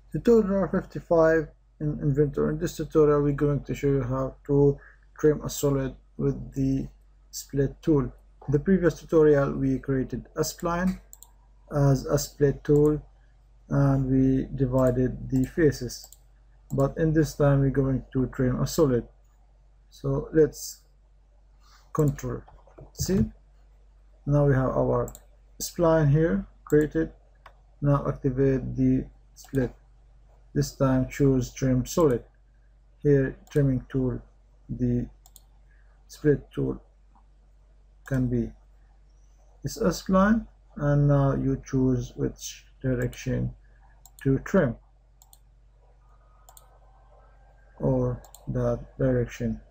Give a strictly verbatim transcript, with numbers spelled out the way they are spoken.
Tutorial fifty-five in Inventor. In this tutorial we're going to show you how to trim a solid with the split tool. In the previous tutorial we created a spline as a split tool and we divided the faces, but in this time we're going to trim a solid. So let's control see. Now we have our spline here created. Now activate the split. This time choose trim solid. Here trimming tool, the split tool can be this spline, and now you choose which direction to trim or that direction.